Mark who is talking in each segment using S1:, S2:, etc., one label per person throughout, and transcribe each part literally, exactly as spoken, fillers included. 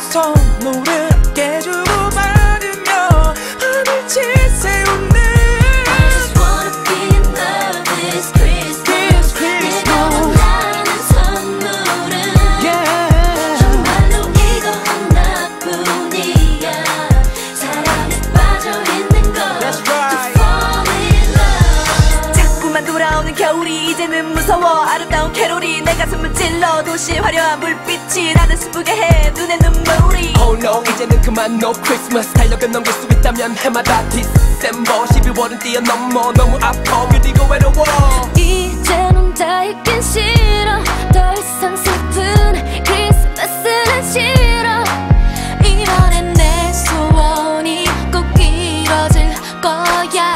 S1: 선물을 깨주고 받으며 하늘치 세우는
S2: I just wanna be in love this Christmas. 내가 원하는 선물은
S1: yeah.
S2: 정말로 이거 하나뿐이야. 사랑에 빠져있는 것
S1: That's right.
S2: To fall in love.
S3: 자꾸만 돌아오는 겨울이 이제는 무서워. 아름다운 캐롤이 내 가슴을 찔러. 도시의 화려한 불빛이 나를 슬프게 해. 눈에 눈물이
S1: Oh no 이제는 그만 no Christmas. 달력을 넘길 수 있다면 해마다 디셈버. 십이월은 뛰어넘어 너무 아파 그리고 외로워.
S2: 이제는 다 있긴 싫어. 더 이상 슬픈 크리스마스는 싫어. 이번엔 내 소원이 꼭 이뤄질 거야.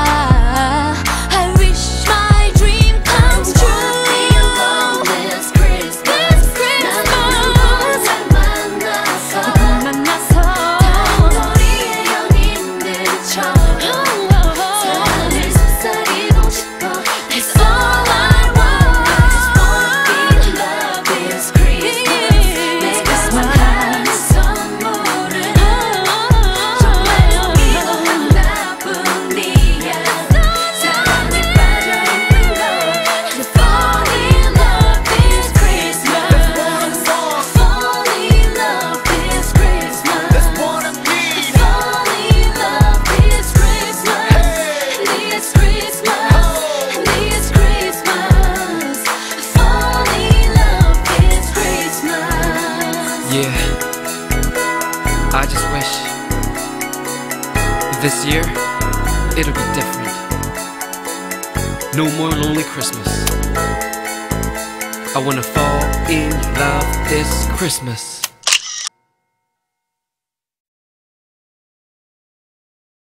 S2: I wish my dream comes true. This Christmas, 만나서
S3: 만나서
S2: 단거리의 연인들처럼 사랑을 속삭이고 싶어. That's all I want. I just wanna be in love this Christmas. 내가 원하는 선물은 정말로 이거 하나뿐이야. 사랑에 빠져있는 걸. To fall in love this Christmas. Fall in love this Christmas. Fall in love this Christmas. This Christmas. This Christmas. Fall in love this Christmas.
S4: Yeah, I just wish this year it'll be different. No more lonely Christmas. I wanna fall in love this Christmas.